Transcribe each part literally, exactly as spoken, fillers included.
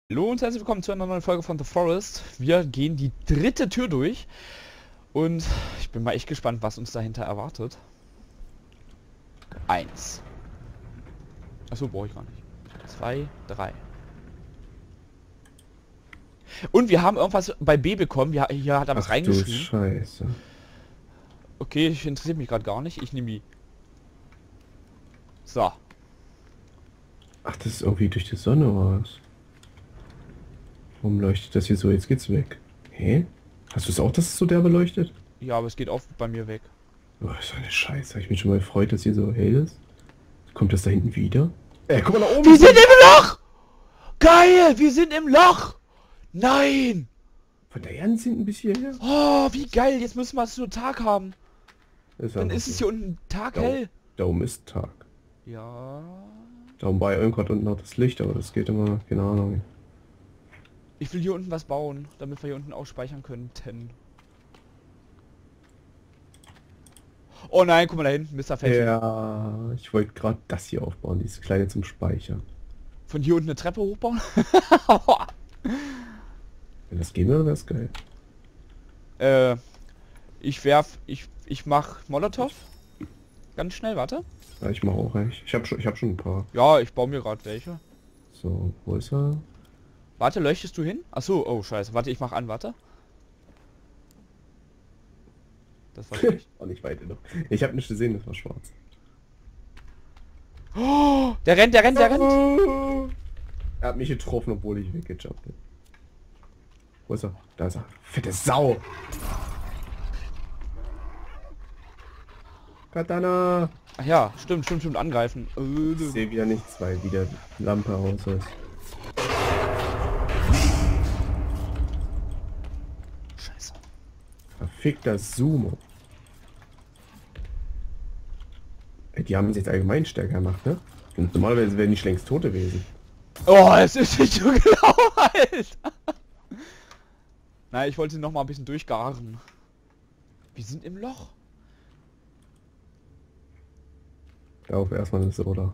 Hallo und herzlich willkommen zu einer neuen Folge von The Forest. Wir gehen die dritte Tür durch und ich bin mal echt gespannt, was uns dahinter erwartet. Eins. Achso, brauche ich gar nicht. Zwei, drei. Und wir haben irgendwas bei B bekommen. Wir, hier hat er was Ach du reingeschrieben. Scheiße. Okay, ich interessiert mich gerade gar nicht. Ich nehme die. So. Ach, das ist irgendwie durch die Sonne oder was? Warum leuchtet das hier so? Jetzt geht's weg. Hä? Hast du es auch, dass es so der beleuchtet? Ja, aber es geht auch bei mir weg. Oh, so eine Scheiße. Hab ich mich schon mal gefreut, dass hier so hell ist. Kommt das da hinten wieder? Ey, guck mal nach oben! Wir sind im Loch! Geil! Wir sind im Loch! Nein! Von da ganz hinten bis hierher? Oh, wie geil! Jetzt müssen wir es nur Tag haben. Ist Dann einfach ist es so. hier unten Tag Da, hell. da oben ist Tag. Ja. Da oben war ja irgendwann unten noch das Licht, aber das geht immer, keine Ahnung. Ich will hier unten was bauen, damit wir hier unten auch speichern könnten. Oh nein, guck mal da hinten, Mister Fetti. Ja, ich wollte gerade das hier aufbauen, dieses kleine zum Speichern. Von hier unten eine Treppe hochbauen? Wenn das gehen würde, wäre es geil. äh, ich werf, ich, ich mach Molotow. Ganz schnell, warte. Ja, ich mache auch recht. Ich habe schon, ich habe schon ein paar. Ja, ich baue mir gerade welche. So, wo ist er? Warte, leuchtest du hin? Ach so, oh scheiße. Warte, ich mach an, warte. Das war schlecht. Auch nicht weit genug. Ich habe nicht gesehen, das war schwarz. Oh, der rennt, der rennt, der rennt. Er hat mich getroffen, obwohl ich weggejumpt bin. Wo ist er? Da ist er. Fette Sau! Katana! Ach ja, stimmt, stimmt, stimmt, angreifen. Ich sehe wieder nichts, weil wieder Lampe aus ist. Scheiße. Verfickter Sumo. Ey, die haben es jetzt allgemein stärker gemacht, ne? Und normalerweise wären die längst tot gewesen. Oh, es ist nicht so genau, Alter. Nein, ich wollte sie noch mal ein bisschen durchgaren. Wir sind im Loch. Auf erstmal das oder.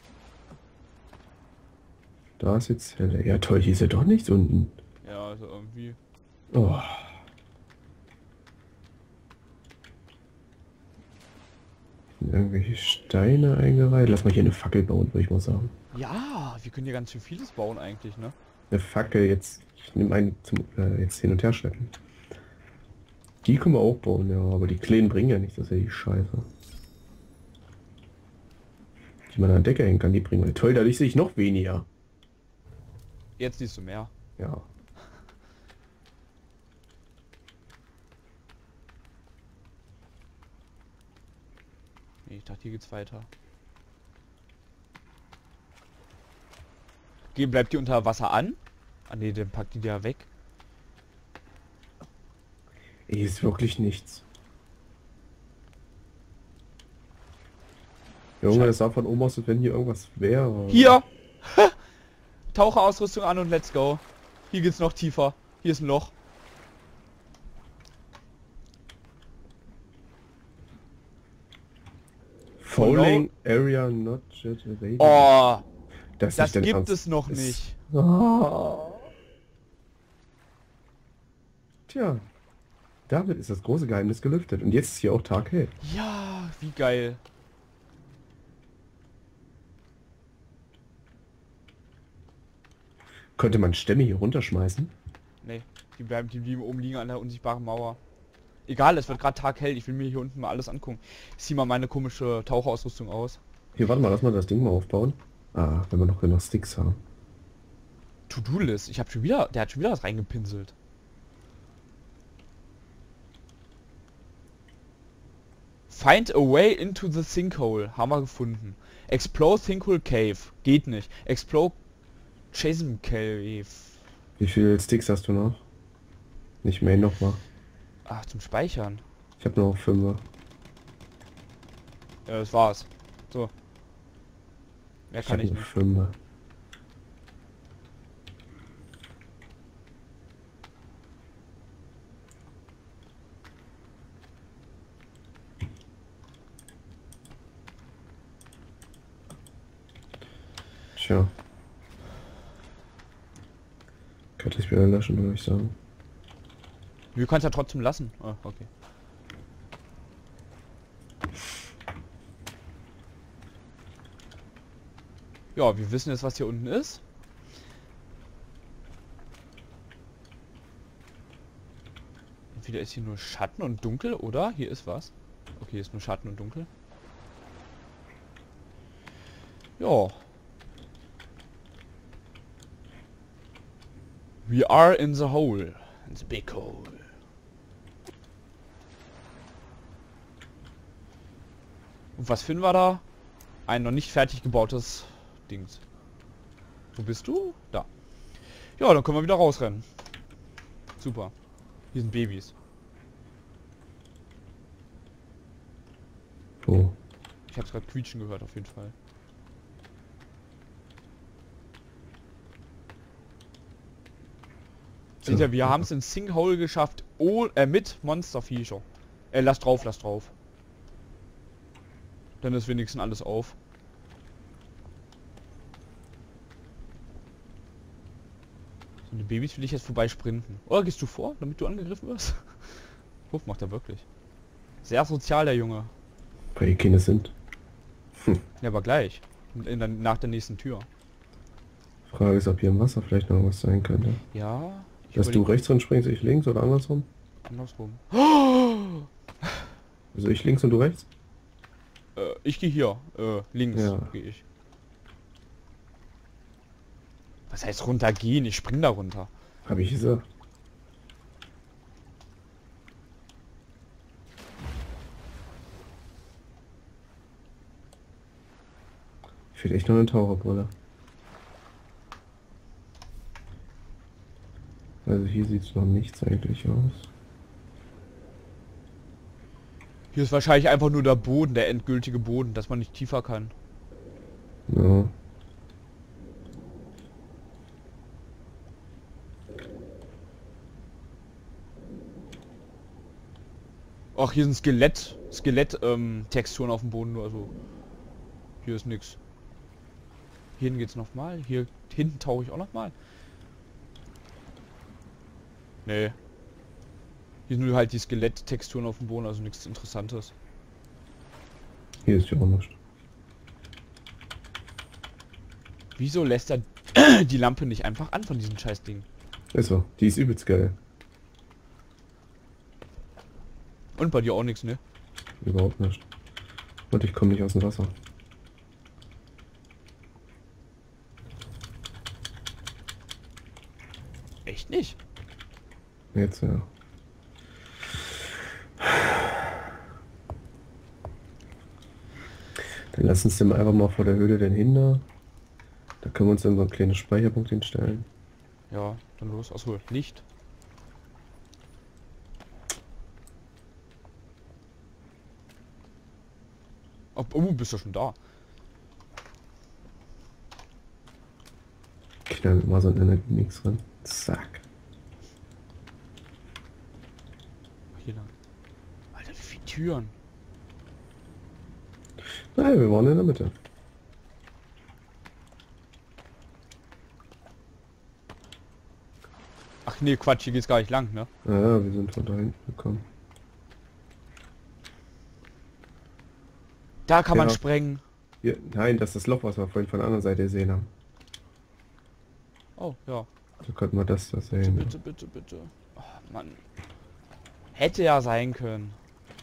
Da ist jetzt helle. Ja toll, hier ist ja doch nichts unten. Ja, also irgendwie. Oh. Sind irgendwelche Steine eingereiht. Lass mal hier eine Fackel bauen, würde ich mal sagen. Ja, wir können hier ganz schön vieles bauen eigentlich, ne? Eine Fackel jetzt. Ich nehme einen zum äh, jetzt hin und her schleppen. Die können wir auch bauen, ja, aber die Kleinen bringen ja nichts, das ist ja die Scheiße. Die man an der Decke hängen kann, die bringen wir. Toll, dadurch sehe ich noch weniger. Jetzt siehst du mehr. Ja. Nee, ich dachte, hier geht's weiter. Geh, bleibt die unter Wasser an? Ah ne, dann packt die da weg. Hier ist wirklich nichts. Junge, das sah von oben aus, als wenn hier irgendwas wäre. Hier! Taucherausrüstung an und let's go. Hier geht's noch tiefer. Hier ist ein Loch. Falling Area not yet available. Oh, das das ist dein gibt Ernst. es noch Ist- nicht. Oh. Tja, damit ist das große Geheimnis gelüftet. Und jetzt ist hier auch Tag hell. Ja, wie geil. Könnte man Stämme hier runterschmeißen? Nee, die bleiben, die blieben oben liegen an der unsichtbaren Mauer. Egal, es wird gerade taghell. Ich will mir hier unten mal alles angucken. Ich zieh mal meine komische Taucherausrüstung aus. Hier, warte mal, lass mal das Ding mal aufbauen. Ah, wenn wir noch genug Sticks haben. To-Do-List. Ich habe schon wieder, der hat schon wieder was reingepinselt. Find a way into the sinkhole. Haben wir gefunden. Explore sinkhole cave. Geht nicht. Explore Jason Cave. Wie viele Sticks hast du noch? Nicht mehr noch mal. Ach, zum Speichern. Ich habe noch fünf. Ja, das war's. So. Mehr Ich kann habe ich noch nicht. fünf. Tja. Könnte ich wieder löschen, würde ich sagen. Du kannst ja trotzdem lassen. Ah, okay. Ja, wir wissen jetzt, was hier unten ist. Entweder ist hier nur Schatten und Dunkel, oder? Hier ist was. Okay, hier ist nur Schatten und Dunkel. Ja. We are in the hole. In the big hole. Und was finden wir da? Ein noch nicht fertig gebautes Dings. Wo bist du? Da. Ja, dann können wir wieder rausrennen. Super. Hier sind Babys. Oh. Ich hab's gerade quietschen gehört, auf jeden Fall. Seht ihr, wir haben es in Sinkhole geschafft, oh, äh, mit Monsterviecher. Äh, lass drauf, lass drauf. Dann ist wenigstens alles auf. So, die Babys will ich jetzt vorbei sprinten. Oder gehst du vor, damit du angegriffen wirst? Guck, macht er wirklich. Sehr sozial, der Junge. Weil die Kinder sind. Hm. Ja, aber gleich. In der, nach der nächsten Tür. Frage ist, ob hier im Wasser vielleicht noch was sein könnte. Ja. Dass du rechts drin springst, ich links oder andersrum? Andersrum. Also ich links und du rechts? Äh, ich gehe hier. Äh, links Ja. gehe ich. Was heißt runtergehen? Ich spring da runter. Hab ich gesagt. Ich will echt noch eine Taucherbrille. Also hier sieht es noch nichts eigentlich aus. Hier ist wahrscheinlich einfach nur der Boden, der endgültige Boden, dass man nicht tiefer kann. Ja. Ach, hier sind Skelett, Skelett, ähm, Texturen auf dem Boden nur, also hier ist nix. Hier hinten geht's nochmal, hier hinten tauche ich auch nochmal. Nee. Hier sind nur halt die Skelett-Texturen auf dem Boden, also nichts Interessantes. Hier ist ja auch nichts. Wieso lässt er die Lampe nicht einfach an von diesem scheiß Ding? Ist so, die ist übelst geil. Und bei dir auch nichts, ne? Überhaupt nicht. Und ich komme nicht aus dem Wasser. Echt nicht? Jetzt ja. Dann lass uns dem einfach mal vor der Höhle den hin. Da können wir uns dann so einen kleinen Speicherpunkt hinstellen. Ja, dann los. Achso, Licht. Oh, oh, bist du schon da? Knall mal so einen Energiemix drin. Zack. Hier lang. Alter, wie viele Türen. Nein, wir waren in der Mitte. Ach nee, Quatsch, hier geht's gar nicht lang, ne? Ja, wir sind von da hinten gekommen. Da kann man Ja. sprengen. Hier, nein, das ist das Loch, was wir vorhin von der anderen Seite gesehen haben. Oh, ja. So könnten wir das da Bitte, sehen. bitte, bitte, bitte. Oh, Mann. Hätte ja sein können.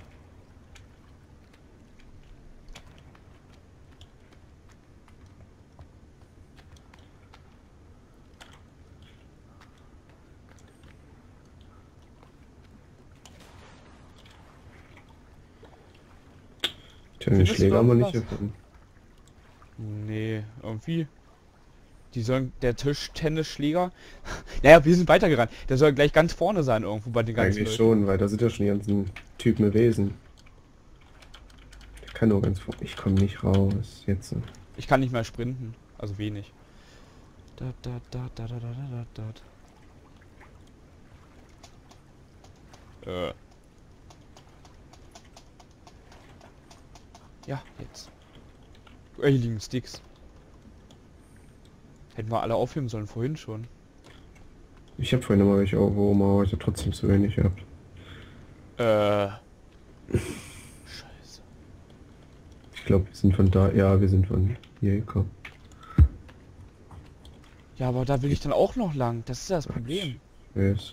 Tja, den Findest du Schläger haben wir irgendwas? nicht gefunden. Nee, irgendwie. Die sollen, der Tischtennisschläger. Naja, wir sind weitergerannt. Der soll gleich ganz vorne sein irgendwo bei den ganzen Eigentlich Leuten. schon, weil da sind ja schon die ganzen Typen gewesen. Der kann nur ganz vor. Ich komme nicht raus. Jetzt. Ich kann nicht mehr sprinten. Also wenig. Da, da, da, da, da, da, da, da, da. Äh. Ja, jetzt. Äh, hier liegen Sticks. Hätten wir alle aufheben sollen, vorhin schon. Ich habe vorhin immer welche aufgehoben, aber ich habe trotzdem zu wenig gehabt. Äh. Scheiße. Ich glaube, wir sind von da, ja, wir sind von hier gekommen. Ja, aber da will ich dann auch noch lang. Das ist ja das Problem. Yes.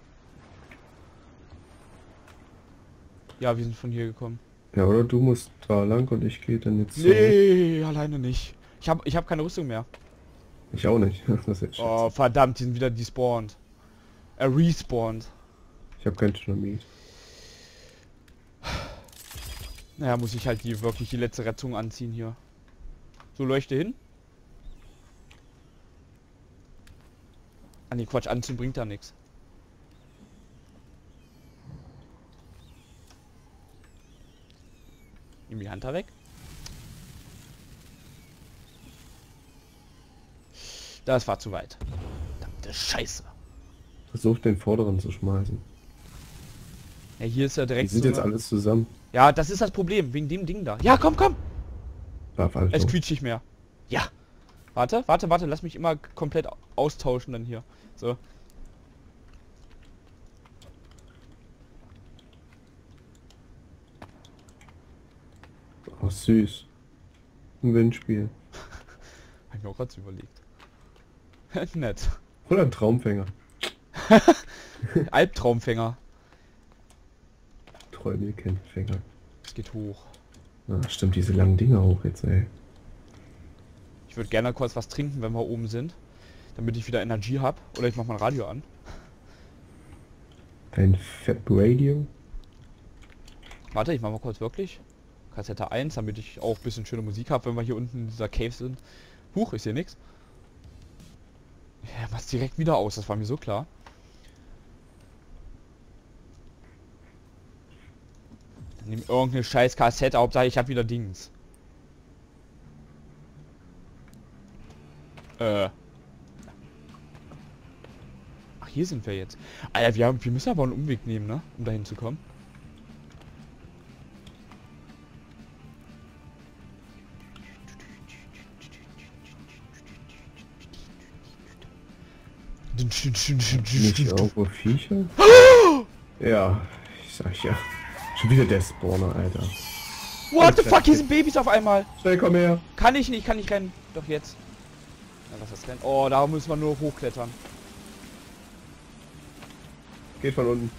Ja, wir sind von hier gekommen. Ja, oder du musst da lang und ich gehe dann jetzt... Nee, alleine nicht. Ich habe ich hab keine Rüstung mehr. So. Ich auch nicht. Das ist jetzt Oh, verdammt, die sind wieder despawned. Er respawned. Ich habe kein Dynamit. Naja, muss ich halt die wirklich die letzte Rettung anziehen hier. So, leuchte hin. Ah ne, Quatsch, anziehen bringt da nichts. Nimm die Hand da weg. Das war zu weit. Verdammte Scheiße. Versuch den vorderen zu schmeißen. Ja, hier ist ja Die direkt sind so jetzt eine... alles zusammen. Ja, das ist das Problem, wegen dem Ding da. Ja, komm, komm! Ah, falsch. Es quietscht nicht mehr. Ja. Warte, warte, warte, lass mich immer komplett austauschen dann hier. So. Oh, süß. Ein Windspiel. Hab ich mir auch gerade so überlegt. Nett. Oder ein Traumfänger. Albtraumfänger. Träume kennt Fänger. Es geht hoch. Ah, stimmt, diese langen Dinger hoch jetzt, ey. Ich würde gerne kurz was trinken, wenn wir oben sind. Damit ich wieder Energie habe. Oder ich mach mein Radio an. Ein Fab Radio. Warte, ich mach mal kurz wirklich. Kassette eins, damit ich auch ein bisschen schöne Musik habe, wenn wir hier unten in dieser Cave sind. Huch, ich sehe nichts. Ja, mach's direkt wieder aus, das war mir so klar. Dann nimm irgendeine scheiß Kassette, Hauptsache ich habe wieder Dings. Äh. Ach, hier sind wir jetzt. Alter, wir, haben, wir müssen aber einen Umweg nehmen, ne? Um dahin zu kommen. Nicht irgendwo Viecher? Ja, ich sag ja. Schon wieder der Spawner, Alter. What the fuck, hier sind Babys auf einmal. Schnell, komm her. Kann ich nicht, kann ich rennen. Doch jetzt. Ja, was ist das denn? Oh, da müssen wir nur hochklettern. Geht von unten.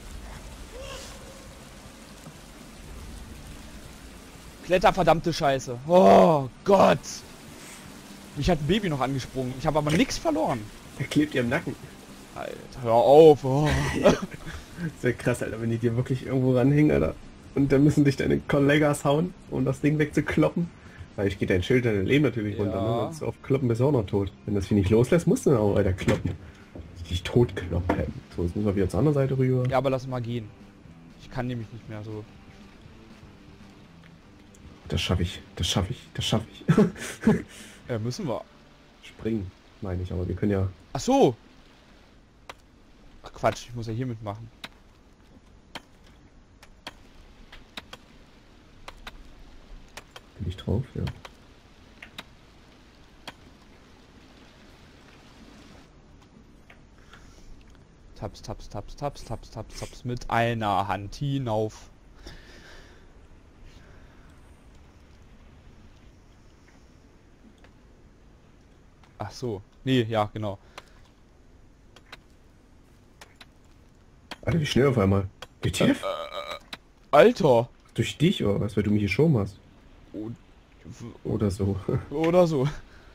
Kletter, verdammte Scheiße. Oh Gott. Mich hat ein Baby noch angesprungen. Ich habe aber nichts verloren. Er klebt ihr im Nacken. Alter, hör auf. Oh. Sehr krass, Alter, wenn die dir wirklich irgendwo ranhängen, Alter. Und dann müssen dich deine Kollegas hauen, um das Ding wegzukloppen. Weil ich geht dein Schild, dein Leben natürlich Ja. runter, ne? Und so auf Kloppen bist du auch noch tot. Wenn das Vieh nicht loslässt, musst du dann auch weiter kloppen. Dich tot kloppen. So, jetzt müssen wir wieder zur anderen Seite rüber. Ja, aber lass mal gehen. Ich kann nämlich nicht mehr so. Das schaffe ich, das schaffe ich, das schaffe ich. Ja, müssen wir. Springen, meine ich, aber wir können ja... Ach so. Ach Quatsch, ich muss ja hier mitmachen. Bin ich drauf, ja. Taps, taps, taps, taps, taps, taps, taps mit einer Hand hinauf. Ach so. Nee, ja, genau. Alter, wie schnell auf einmal. W T F? Alter. Durch dich oder was, weil du mich geschoben hast? Und- Oder so. Oder so.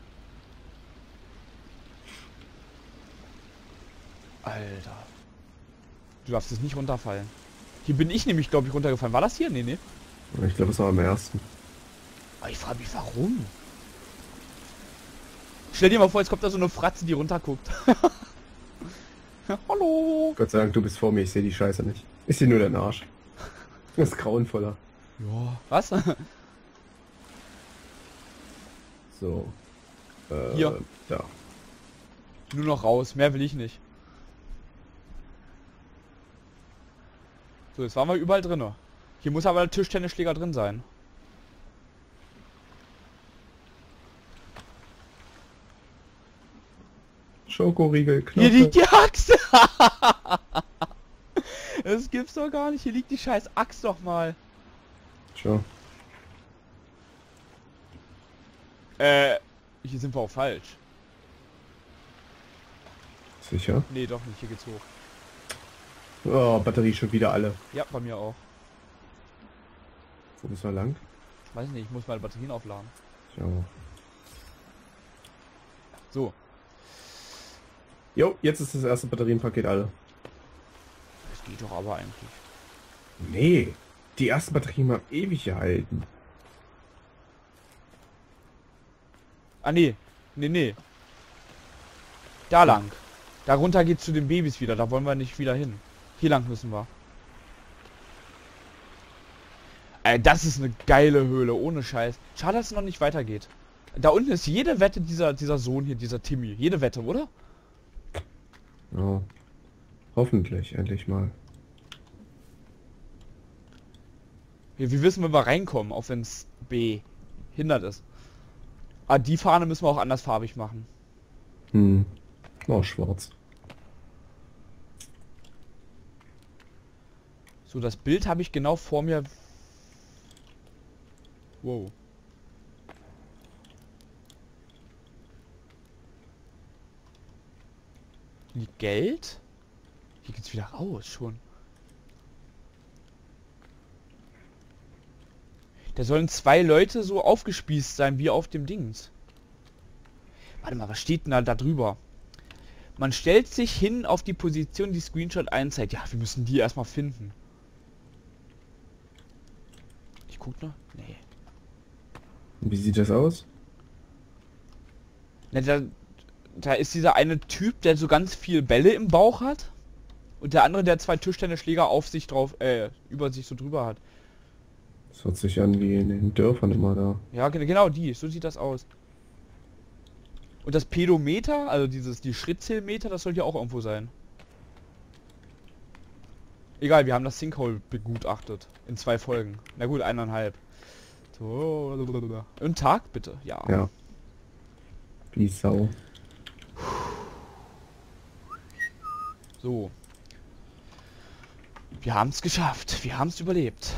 Alter. Du darfst es nicht runterfallen. Hier bin ich nämlich, glaube ich, runtergefallen. War das hier? Nee, nee. Ich glaube, es war am ersten. Aber ich frage mich, warum? Stell dir mal vor, jetzt kommt da so eine Fratze, die runterguckt. Hallo. Gott sei Dank, du bist vor mir, ich sehe die Scheiße nicht. Ich sehe nur deinen Arsch. Das ist grauenvoller. Ja. Was? So. Äh, Hier. Da. Nur noch raus. Mehr will ich nicht. So, jetzt waren wir überall drin. Hier muss aber der Tischtennisschläger drin sein. Schokoriegel, Knoche. Hier liegt die Axt! Das gibt's doch gar nicht. Hier liegt die scheiß Axt doch mal. Tja. Äh, hier sind wir auch falsch. Sicher? Nee, doch nicht. Hier geht's hoch. Oh, Batterie schon wieder alle. Ja, bei mir auch. Wo müssen wir lang? Weiß nicht, ich muss meine Batterien aufladen. Tja. So. Jo, jetzt ist das erste Batterienpaket alle. Das geht doch aber eigentlich. Nee, die ersten Batterien haben ewig gehalten. Ah, nee. Nee, nee. Da lang. Darunter geht's zu den Babys wieder. Da wollen wir nicht wieder hin. Hier lang müssen wir. Ey, das ist eine geile Höhle. Ohne Scheiß. Schade, dass es noch nicht weitergeht. Da unten ist jede Wette dieser, dieser Sohn hier, dieser Timmy. Jede Wette, oder? Ja. Hoffentlich, endlich mal. Wir, wir wissen, wenn wir reinkommen, auch wenn es behindert ist. Ah, die Fahne müssen wir auch andersfarbig machen. Hm. Oh, schwarz. So, das Bild habe ich genau vor mir. Wow. Die Geld? Hier geht's wieder raus schon. Da sollen zwei Leute so aufgespießt sein wie auf dem Dings. Warte mal, was steht denn da, da drüber? Man stellt sich hin auf die Position, die Screenshot einzeigt. Ja, wir müssen die erstmal finden. Ich guck noch. Nee. Und wie sieht das aus? Na, da, da ist dieser eine Typ, der so ganz viel Bälle im Bauch hat. Und der andere, der zwei Tischtennisschläger auf sich drauf, äh, über sich so drüber hat. Das hört sich an wie in den Dörfern immer da. Ja, ge- genau die. So sieht das aus. Und das Pedometer, also dieses, die Schrittzählmeter, das soll ja auch irgendwo sein. Egal, wir haben das Sinkhole begutachtet. In zwei Folgen. Na gut, eineinhalb. So. Und Tag, bitte. Ja. Ja. Wie Sau. So. Wir haben es geschafft. Wir haben es überlebt.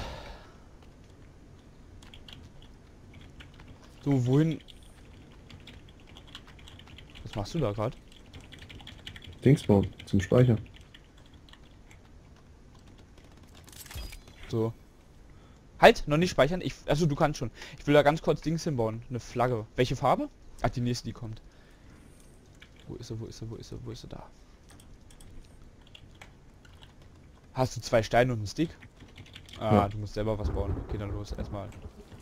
So, wohin... Was machst du da gerade? Dingsbaum zum Speichern. So. Halt, noch nicht speichern. Ich, also du kannst schon. Ich will da ganz kurz Dings hinbauen. Eine Flagge. Welche Farbe? Ach, die nächste, die kommt. Wo ist sie, wo ist sie, wo ist sie, wo ist sie da? Hast du zwei Steine und einen Stick? Ah, Ja. du musst selber was bauen. Okay, dann los, erstmal.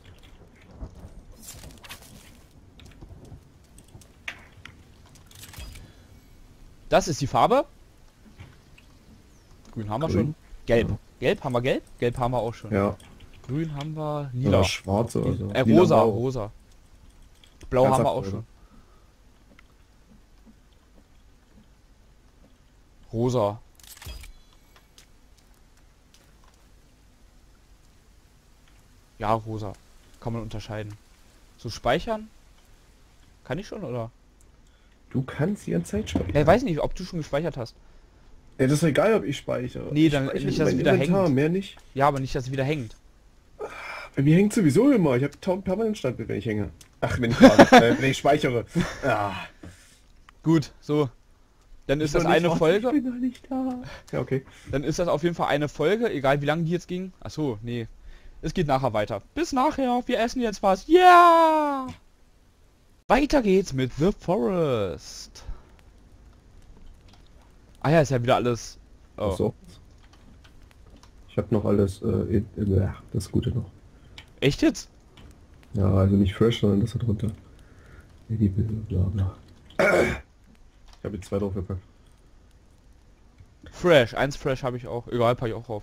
Das ist die Farbe. Grün haben wir Grün. schon. Gelb. Ja. Gelb haben wir gelb? Gelb haben wir auch schon. Ja. Grün haben wir lila. Oder schwarz oder so. Äh, Lila, rosa, blau. rosa. Blau haben wir auch Ernsthaft, schon. Rosa. Ja, rosa. Kann man unterscheiden. So speichern? Kann ich schon, oder? Du kannst die ganze Zeit speichern. Ja, ich weiß nicht, ob du schon gespeichert hast. Ja, das ist egal, ob ich speichere. Nee, Ich dann speichere nicht, in dass es mein wieder Inventar, hängt. mehr nicht. Ja, aber nicht, dass es wieder hängt. Bei mir hängt sowieso immer. Ich habe tausend permanent Standbild, wenn ich hänge. Ach, wenn ich, äh, wenn ich speichere. Ah, Gut, so. Dann ist doch das nicht eine raus, Folge. Ich bin doch nicht da. Ja, okay. Dann ist das auf jeden Fall eine Folge, egal wie lange die jetzt ging. Ach so, nee. Es geht nachher weiter. Bis nachher. Wir essen jetzt was. Ja! Yeah! Weiter geht's mit The Forest. Ah ja, ist ja wieder alles... Oh. Ach so. Ich habe noch alles, äh, in, in, ja, das Gute noch. Echt jetzt? Ja, also nicht fresh, sondern das da drunter. Edible, bla bla. Ich habe jetzt zwei drauf gepackt. Fresh. Eins Fresh habe ich auch. Egal, pack ich auch drauf.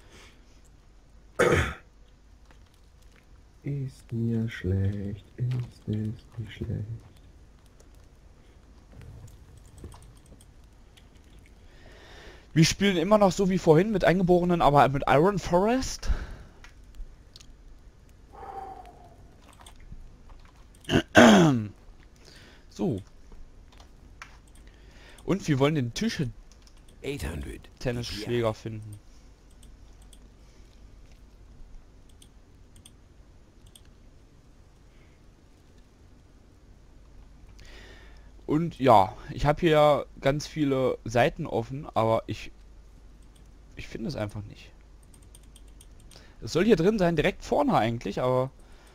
Ist mir schlecht, ist es nicht schlecht. Wir spielen immer noch so wie vorhin mit Eingeborenen, aber mit Iron Forest. So. Und wir wollen den Tisch achthundred. Tennisschläger finden. Und ja, ich habe hier ganz viele Seiten offen, aber ich ich finde es einfach nicht. Es soll hier drin sein, direkt vorne eigentlich, aber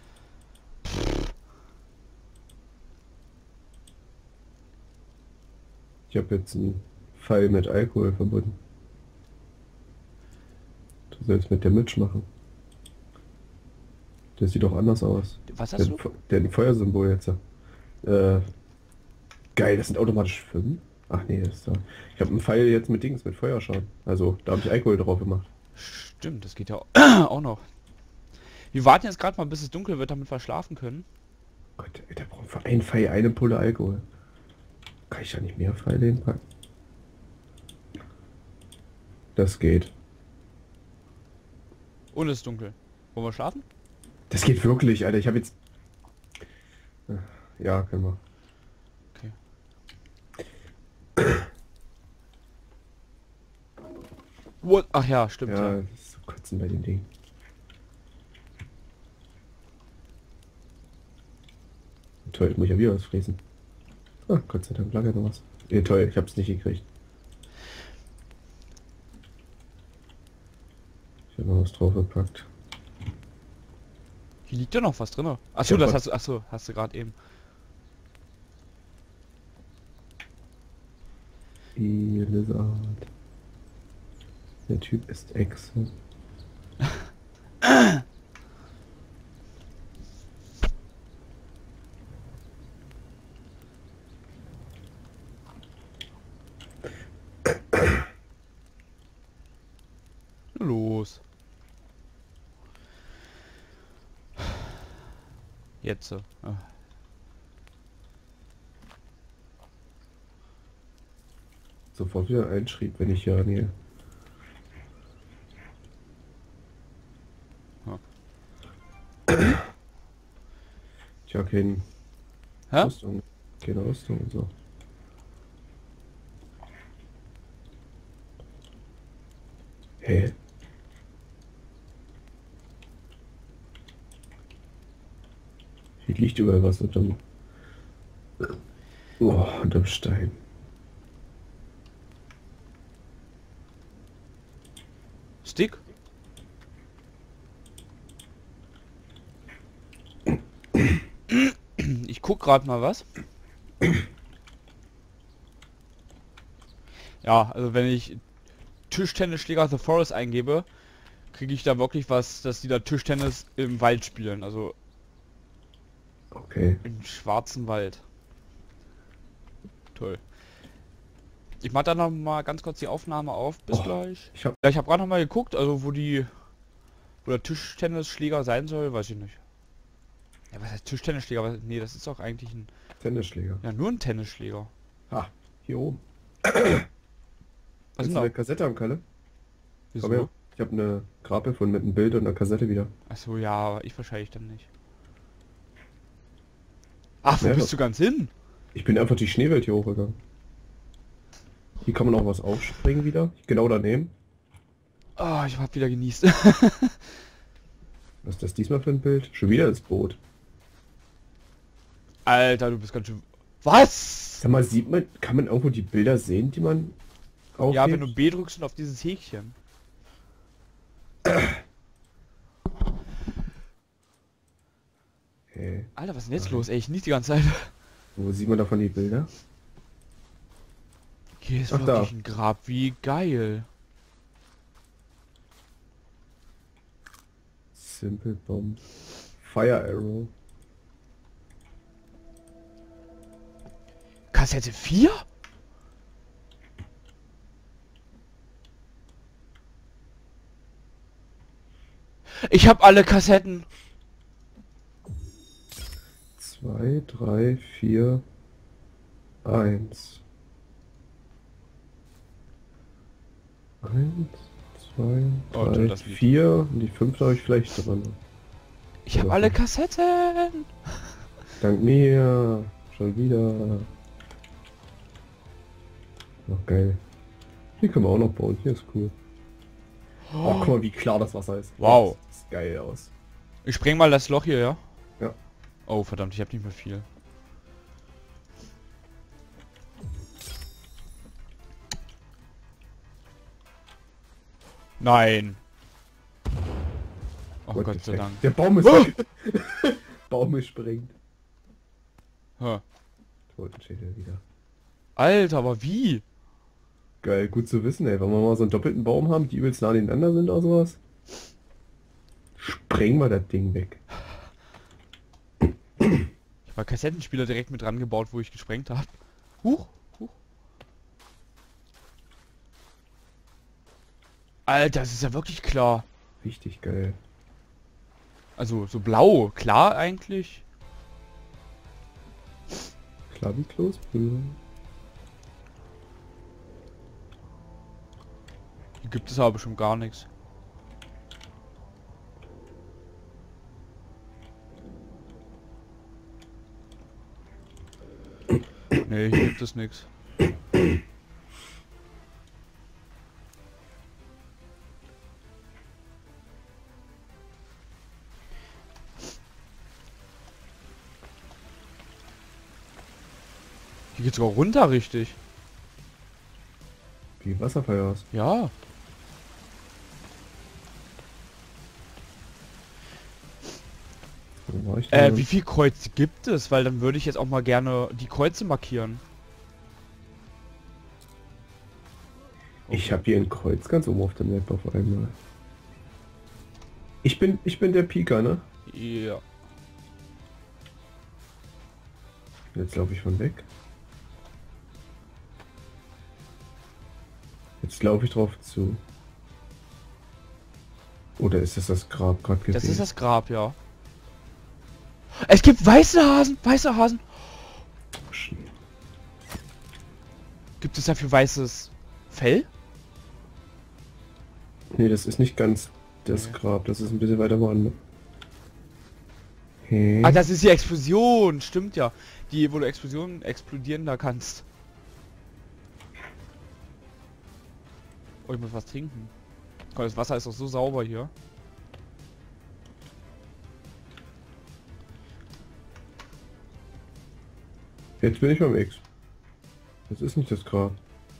Ich habe jetzt einen Pfeil mit Alkohol verbunden. Du sollst mit der Mitch machen. Der sieht doch anders aus. was Der, hast hat du? ein Fe- der hat ein Feuersymbol jetzt. Äh, geil, das sind automatisch fünf. Ach nee, das ist da. Ich habe einen Pfeil jetzt mit Dings, mit Feuerschaden. Also, da habe ich Alkohol drauf gemacht. Stimmt, das geht ja auch noch. Wir warten jetzt gerade mal, bis es dunkel wird, damit wir schlafen können. Gott, ey, der braucht für einen Pfeil eine Pulle Alkohol. Kann ich da nicht mehr Pfeile hinpacken? Das geht. Und es ist dunkel. Wollen wir schlafen? Das geht wirklich, Alter. Ich habe jetzt... Ja, können wir. Okay. What? Ach ja, stimmt. Ja, Ja. das ist so kotzen bei dem Ding. Toll, jetzt muss ich ja wieder was fräsen. Ah, Gott sei Dank, lange noch was. Eh, toll, ich hab's nicht gekriegt. Ich habe noch was draufgepackt. Hier liegt ja noch was drin. Achso, Ja, das was- hast du, achso, hast du gerade eben. Die Lizard. Der Typ ist Echse. Los. Jetzt. so. Ah. Sofort wieder einschrieb, wenn ich hier nähe. Ich habe kein Hä? Rüstung. Keine Rüstung und so. Hä? Hier liegt überall was unterm... Oh, unterm Stein. Stick? Ich guck gerade mal was. Ja, also wenn ich Tischtennisschläger The Forest eingebe, kriege ich da wirklich was, dass die da Tischtennis im Wald spielen, also Okay. im schwarzen Wald. Toll. Ich mach dann noch mal ganz kurz die Aufnahme auf. Bis Oh. gleich. Ich hab... Ja, ich habe gerade noch mal geguckt, also wo die, wo der Tischtennisschläger sein soll, weiß ich nicht. Ja, was heißt Tischtennisschläger? Was- Nee, das ist doch eigentlich ein, Tennisschläger. ja, nur ein Tennisschläger. Ha, hier oben. Was Hast ist du eine denn da? Kassette am Kalle? Wieso? Komm her. Ich habe eine Grab gefunden mit einem Bild und einer Kassette wieder. Achso, ja, aber ich wahrscheinlich dann nicht. Ach, wo Ja, bist das- du ganz hin? Ich bin einfach die Schneewelt hier hochgegangen. Hier kann man auch was aufspringen wieder. Genau daneben. Oh, ich hab wieder genießt. Was ist das diesmal für ein Bild? Schon wieder das Boot. Alter, du bist ganz schön... Was? Sag mal, sieht man, kann man irgendwo die Bilder sehen, die man aufhebt? Ja, wenn du B drückst und auf dieses Häkchen. Hey, Alter, was ist denn jetzt Nein. los? Ey, ich nicht die ganze Zeit. wo sieht man davon die Bilder? Hier ist Ach, da. wirklich ein Grab. Wie geil. Simple Bomb. Fire Arrow. Kassette vier? Ich habe alle Kassetten. zwei, drei, vier, eins. eins, zwei, Oh, drei, das Lied. vier und die fünfte habe ich vielleicht drin. Ich habe alle Kassetten. Dank mir. Schon wieder. Ach, geil. Hier können wir auch noch bauen. Hier ist cool. Oh, guck mal, wie klar das Wasser ist. Wow. Das sieht geil aus. Ich spreng mal das Loch hier, ja? Ja. Oh, verdammt, ich habe nicht mehr viel. Nein. Oh What Gott the sei fuck? Dank. Der Baum ist Oh! weg. Baum ist springt. Hä. Totenschädel wieder. Alter, aber wie? Geil, gut zu wissen, ey. Wenn wir mal so einen doppelten Baum haben, die übelst nah aneinander sind oder sowas. Sprengen wir das Ding weg. Ich habe Kassettenspieler direkt mit dran gebaut, wo ich gesprengt habe. Huch, huch. Alter, das ist ja wirklich klar. Richtig geil. Also so blau, klar eigentlich. Klar wie Kloßbrühe. Hier gibt es aber schon gar nichts. Nee, hier gibt es nichts. Hier geht's sogar runter richtig. Wie Wasserfall aus. Ja. Wo war ich Äh, denn? wie viel Kreuze gibt es? Weil dann würde ich jetzt auch mal gerne die Kreuze markieren. Ich habe hier ein Kreuz ganz oben auf der Map auf einmal. Ich bin, ich bin der Pika, ne? Ja. Jetzt laufe ich von weg. Jetzt laufe ich drauf zu. Oder ist das das Grab gerade gewesen? Das ist das Grab, ja. Es gibt weiße Hasen! Weiße Hasen! Gibt es dafür weißes Fell? Nee, das ist nicht ganz das Nee. Grab. Das ist ein bisschen weiter woanders. Okay. Ah, das ist die Explosion! Stimmt ja. Die, wo du Explosionen explodieren da kannst. Oh, ich muss was trinken. Komm, das Wasser ist doch so sauber hier. Jetzt bin ich beim X. Das ist nicht das Grab.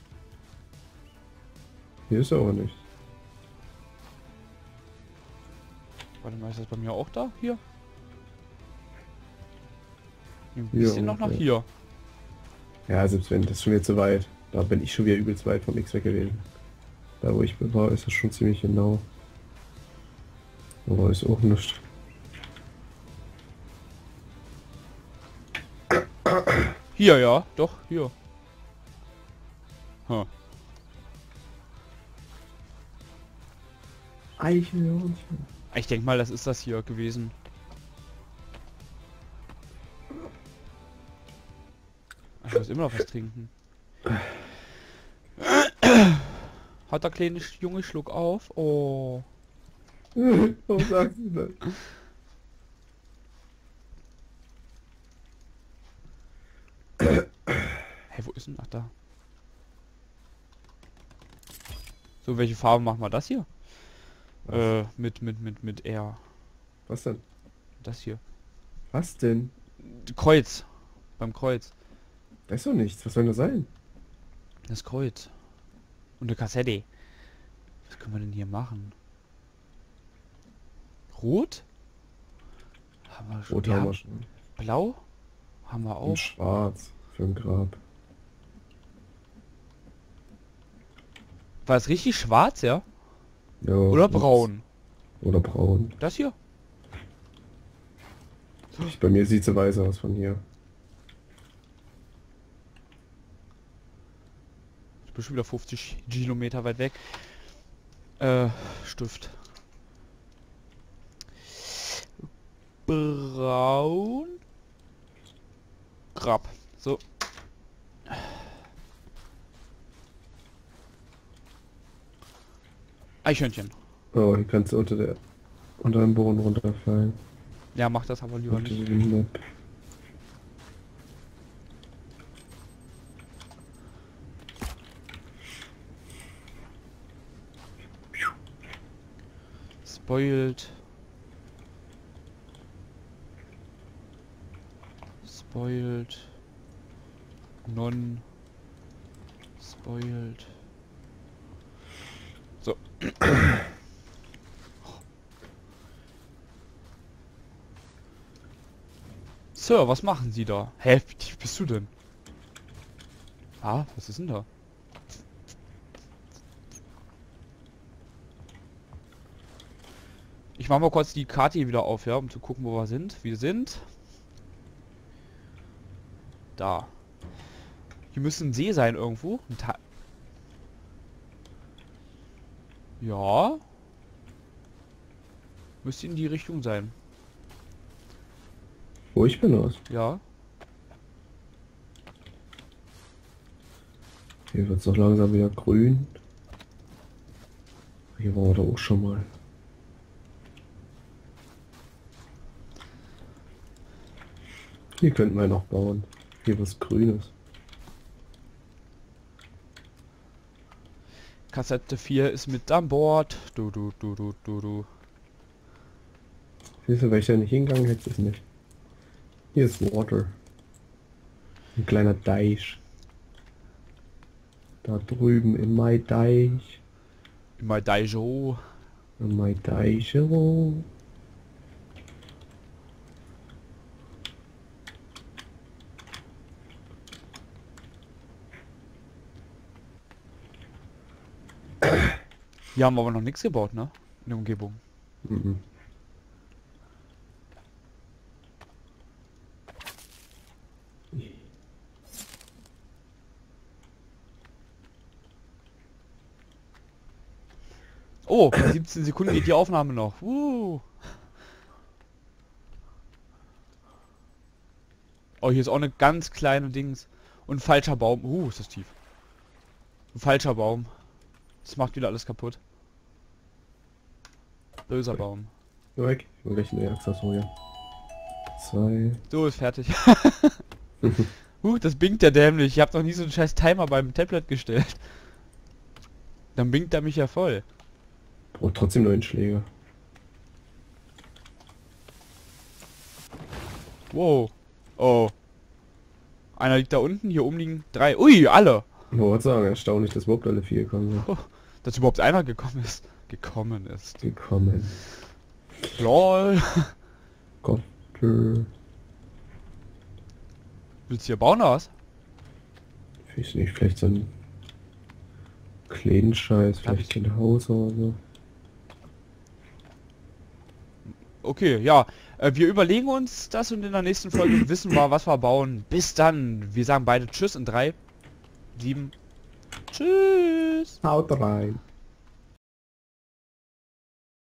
Hier ist er aber nicht. Warte mal, ist das bei mir auch da? Hier? Ein Hier bisschen noch nach ungefähr. hier. Ja, selbst wenn, das ist schon wieder zu weit. Da bin ich schon wieder übelst weit vom X weg gewesen. Da wo ich war, ist das schon ziemlich genau. Aber ist auch nicht. Hier, ja. Doch, hier. Huh. Eichhörnchen. Ich denke mal, das ist das hier gewesen. Ich muss immer noch was trinken. Hat der kleine Junge Schluck auf? Oh. Warum sagst du das? Hey, wo ist denn? Ach, da. So, welche Farbe machen wir das hier? Was? Äh, mit, mit, mit, mit R. Was denn? Das hier. Was denn? Kreuz. Beim Kreuz. Da ist doch nichts. Was soll das sein? Das Kreuz. Und eine Kassette. Was können wir denn hier machen? Rot? Haben wir schon. Rot Wir haben haben wir schon. Blau? Haben wir auch. Und schwarz für ein Grab. War es richtig schwarz, ja? Ja, Oder und- braun? Oder braun. Das hier? Bei mir sieht sie weiß aus von hier. Ich bin schon wieder fünfzig Kilometer weit weg. Äh, Stift. Braun. Grab. So. Eichhörnchen. Oh, hier kannst du unter der unter dem Boden runterfallen. Ja, mach das aber lieber Auf nicht. diese Map. Spoiled. Spoiled. Non. Spoiled. So. Sir, was machen Sie da? Hä, wie tief bist du denn? Ah, was ist denn da? Ich mache mal kurz die Karte hier wieder auf, ja, um zu gucken, wo wir sind. Wir sind da. Hier müsste ein See sein irgendwo. Ein Ta ja. Müsste in die Richtung sein. Wo ich bin aus. Ja. Hier wird es doch langsam wieder grün. Hier war er auch schon mal. Hier könnten wir noch bauen. Hier was Grünes. Kassette vier ist mit an Bord. Du, du, du, du, du, du. Siehst du, weil ich da nicht hingegangen hätte, es nicht. Hier ist Water. Ein kleiner Deich. Da drüben in my Deich. In my Daijo. In my Deich. Oh. Hier haben wir aber noch nichts gebaut, ne? In der Umgebung. Mhm. Oh, siebzehn Sekunden geht die Aufnahme noch. Uh. Oh, hier ist auch eine ganz kleine Dings. Und ein falscher Baum. Uh, ist das tief. Ein falscher Baum. Das macht wieder alles kaputt. Böser Baum. Geh weg. Ich will gleich eine Accessorie. Zwei. So, ist fertig. uh, das binkt ja dämlich. Ich habe noch nie so einen scheiß Timer beim Tablet gestellt. Dann binkt er mich ja voll. Braucht trotzdem nur einen Schläger. Wow. Oh. Einer liegt da unten, hier oben liegen drei. Ui, alle. Ich wollte sagen, erstaunlich, dass überhaupt alle vier gekommen sind. Oh, dass überhaupt einer gekommen ist. Gekommen ist. Gekommen. Lol. Gott. Willst du hier bauen oder was? Ich weiß nicht, vielleicht so ein kleinen Scheiß, vielleicht ein Haus oder so. Okay, ja. Äh, wir überlegen uns das und in der nächsten Folge wissen wir, was wir bauen. Bis dann. Wir sagen beide Tschüss in drei, sieben. Tschüss. Haut rein.